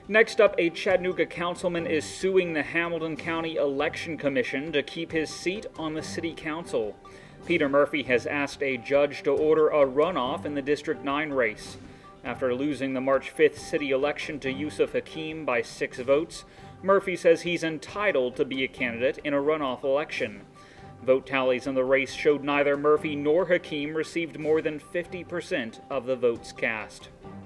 Next up, a Chattanooga councilman is suing the Hamilton County Election Commission to keep his seat on the city council. Peter Murphy has asked a judge to order a runoff in the District 9 race. After losing the March 5th city election to Yusuf Hakeem by 6 votes, Murphy says he's entitled to be a candidate in a runoff election. Vote tallies in the race showed neither Murphy nor Hakeem received more than 50% of the votes cast.